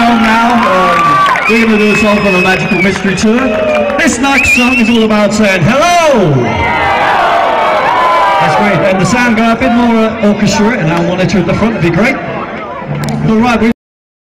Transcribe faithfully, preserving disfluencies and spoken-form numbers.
song now. Um, we're going to do a song from a Magical Mystery Tour. This next song is all about saying hello. That's great. And the sound guy, a bit more uh, orchestra and our monitor at the front would be great. All right.